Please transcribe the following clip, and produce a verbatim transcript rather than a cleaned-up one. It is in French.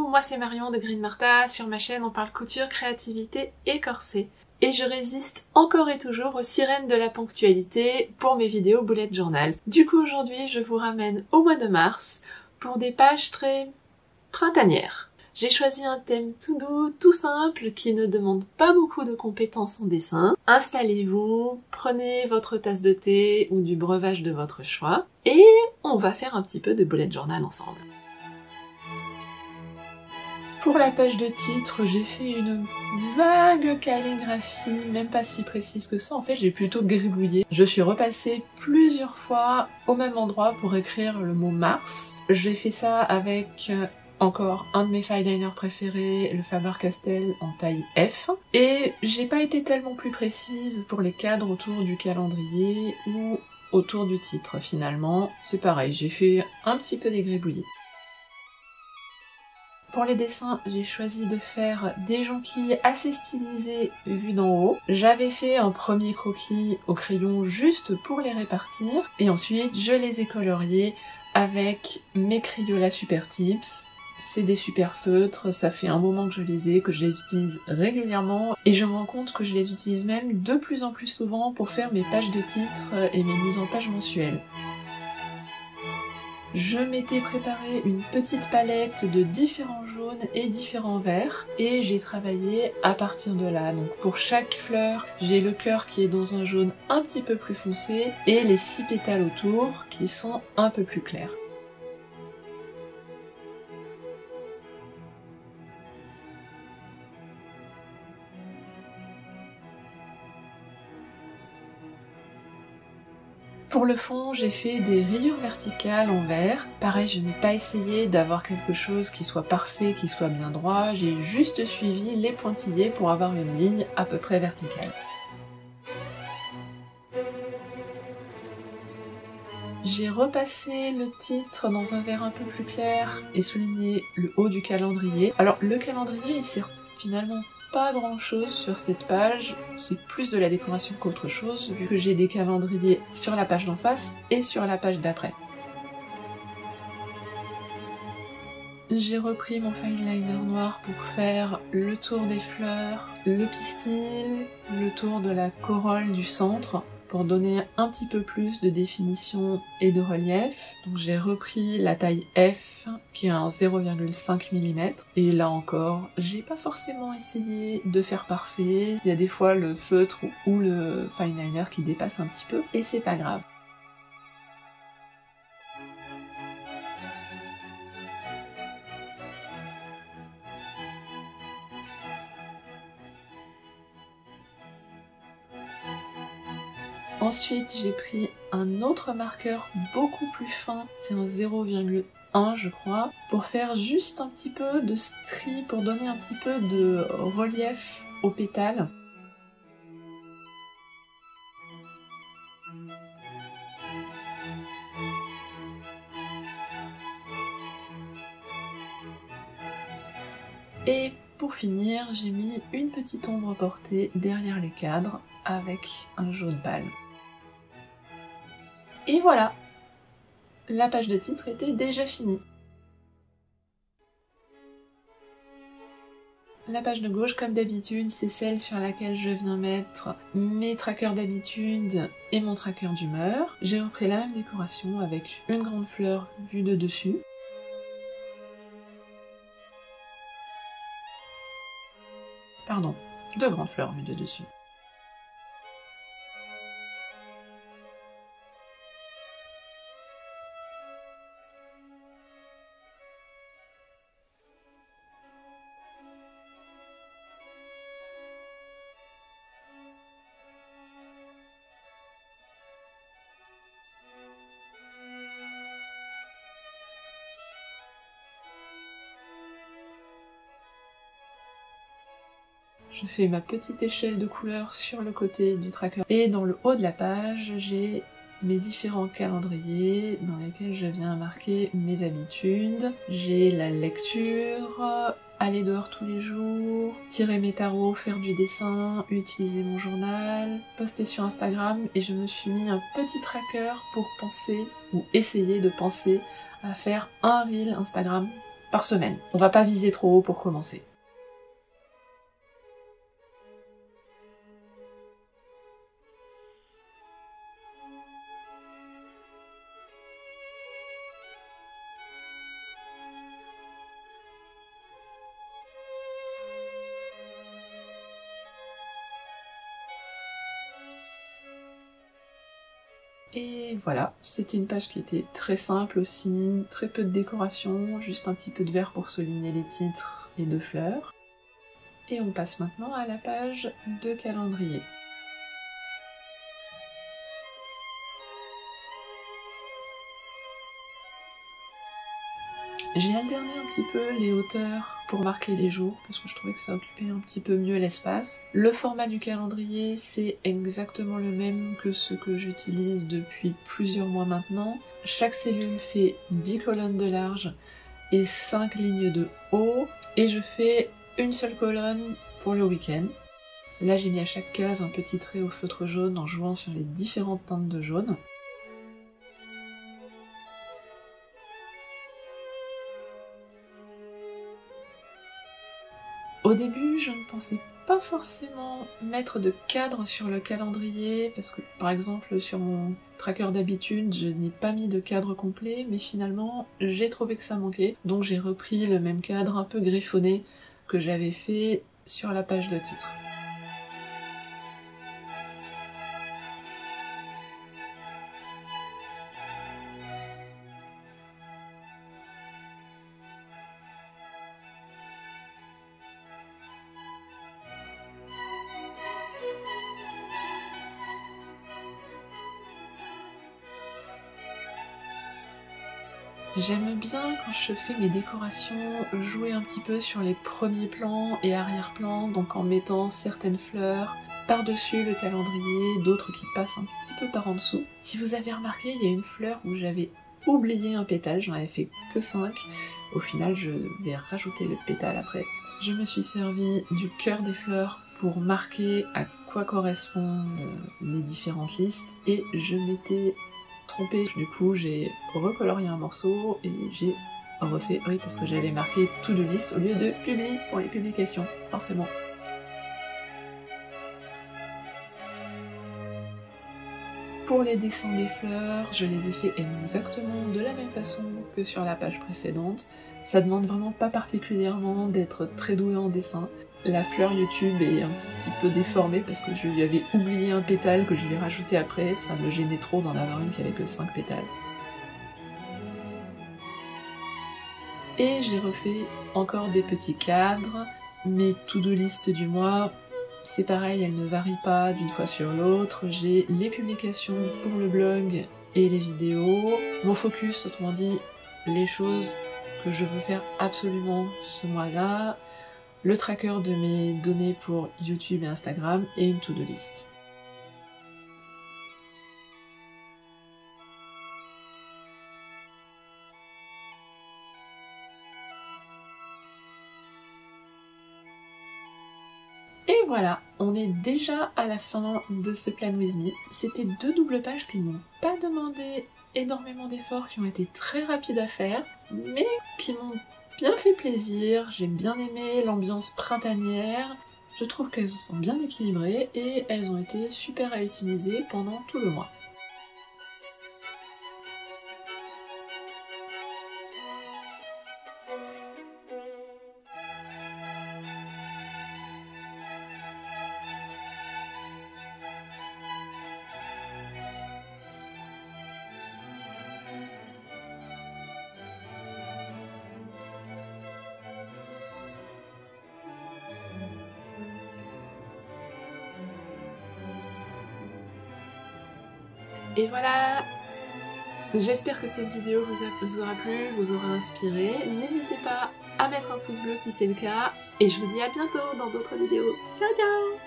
moi c'est Marion de Green Martha, sur ma chaîne on parle couture, créativité et corset. Et je résiste encore et toujours aux sirènes de la ponctualité pour mes vidéos bullet journal. Du coup aujourd'hui je vous ramène au mois de mars pour des pages très printanières. J'ai choisi un thème tout doux, tout simple, qui ne demande pas beaucoup de compétences en dessin. Installez-vous, prenez votre tasse de thé ou du breuvage de votre choix et on va faire un petit peu de bullet journal ensemble. Pour la page de titre, j'ai fait une vague calligraphie, même pas si précise que ça, en fait j'ai plutôt gribouillé. Je suis repassée plusieurs fois au même endroit pour écrire le mot Mars. J'ai fait ça avec encore un de mes fileliners préférés, le Faber-Castell en taille F. Et j'ai pas été tellement plus précise pour les cadres autour du calendrier ou autour du titre finalement. C'est pareil, j'ai fait un petit peu des gribouillis. Pour les dessins, j'ai choisi de faire des jonquilles assez stylisées vues d'en haut. J'avais fait un premier croquis au crayon juste pour les répartir, et ensuite je les ai coloriés avec mes Crayola Super Tips. C'est des super feutres, ça fait un moment que je les ai, que je les utilise régulièrement, et je me rends compte que je les utilise même de plus en plus souvent pour faire mes pages de titres et mes mises en page mensuelles. Je m'étais préparé une petite palette de différents jaunes et différents verts et j'ai travaillé à partir de là. Donc pour chaque fleur, j'ai le cœur qui est dans un jaune un petit peu plus foncé et les six pétales autour qui sont un peu plus clairs. Pour le fond, j'ai fait des rayures verticales en vert. Pareil, je n'ai pas essayé d'avoir quelque chose qui soit parfait, qui soit bien droit. J'ai juste suivi les pointillés pour avoir une ligne à peu près verticale. J'ai repassé le titre dans un vert un peu plus clair et souligné le haut du calendrier. Alors le calendrier, il sert finalement pas grand chose sur cette page, c'est plus de la décoration qu'autre chose, vu que j'ai des calendriers sur la page d'en face et sur la page d'après. J'ai repris mon fine liner noir pour faire le tour des fleurs, le pistil, le tour de la corolle du centre, pour donner un petit peu plus de définition et de relief. Donc j'ai repris la taille F qui est un zéro virgule cinq millimètres et là encore j'ai pas forcément essayé de faire parfait. Il y a des fois le feutre ou le fine liner qui dépasse un petit peu et c'est pas grave. Ensuite, j'ai pris un autre marqueur beaucoup plus fin, c'est un zéro virgule un je crois, pour faire juste un petit peu de stries, pour donner un petit peu de relief aux pétales. Et pour finir, j'ai mis une petite ombre portée derrière les cadres avec un jaune pâle. Et voilà, la page de titre était déjà finie. La page de gauche, comme d'habitude, c'est celle sur laquelle je viens mettre mes trackers d'habitude et mon tracker d'humeur. J'ai repris la même décoration avec une grande fleur vue de dessus. Pardon, deux grandes fleurs vues de dessus. Je fais ma petite échelle de couleurs sur le côté du tracker. Et dans le haut de la page, j'ai mes différents calendriers dans lesquels je viens marquer mes habitudes. J'ai la lecture, aller dehors tous les jours, tirer mes tarots, faire du dessin, utiliser mon journal, poster sur Instagram, et je me suis mis un petit tracker pour penser, ou essayer de penser, à faire un reel Instagram par semaine. On va pas viser trop haut pour commencer. Et voilà, c'était une page qui était très simple aussi, très peu de décoration, juste un petit peu de vert pour souligner les titres et de fleurs. Et on passe maintenant à la page de calendrier. J'ai alterné un petit peu les hauteurs pour marquer les jours, parce que je trouvais que ça occupait un petit peu mieux l'espace. Le format du calendrier, c'est exactement le même que ce que j'utilise depuis plusieurs mois maintenant. Chaque cellule fait dix colonnes de large et cinq lignes de haut, et je fais une seule colonne pour le week-end. Là, j'ai mis à chaque case un petit trait au feutre jaune en jouant sur les différentes teintes de jaune. Au début, je ne pensais pas forcément mettre de cadre sur le calendrier, parce que par exemple sur mon tracker d'habitude, je n'ai pas mis de cadre complet, mais finalement j'ai trouvé que ça manquait, donc j'ai repris le même cadre un peu griffonné que j'avais fait sur la page de titre. J'aime bien quand je fais mes décorations jouer un petit peu sur les premiers plans et arrière-plans, donc en mettant certaines fleurs par-dessus le calendrier, d'autres qui passent un petit peu par en dessous. Si vous avez remarqué, il y a une fleur où j'avais oublié un pétale, j'en avais fait que cinq. Au final, je vais rajouter le pétale après. Je me suis servi du cœur des fleurs pour marquer à quoi correspondent les différentes listes, et je m'étais trompée, du coup j'ai recolorié un morceau et j'ai refait, oui parce que j'avais marqué to-do list au lieu de publie pour les publications, forcément. Pour les dessins des fleurs, je les ai fait exactement de la même façon que sur la page précédente. Ça demande vraiment pas particulièrement d'être très doué en dessin. La fleur YouTube est un petit peu déformée parce que je lui avais oublié un pétale que je lui ai rajouté après, ça me gênait trop d'en avoir une qui avait que cinq pétales. Et j'ai refait encore des petits cadres, mes to-do list du mois, c'est pareil, elles ne varient pas d'une fois sur l'autre. J'ai les publications pour le blog et les vidéos, mon focus, autrement dit, les choses que je veux faire absolument ce mois-là, le tracker de mes données pour YouTube et Instagram, et une to-do list. Et voilà, on est déjà à la fin de ce Plan With Me. C'était deux doubles pages qui n'ont pas demandé énormément d'efforts, qui ont été très rapides à faire, mais qui m'ont bien fait plaisir. J'ai bien aimé l'ambiance printanière, je trouve qu'elles sont bien équilibrées et elles ont été super à utiliser pendant tout le mois. Et voilà, j'espère que cette vidéo vous, a, vous aura plu, vous aura inspiré. N'hésitez pas à mettre un pouce bleu si c'est le cas. Et je vous dis à bientôt dans d'autres vidéos. Ciao ciao!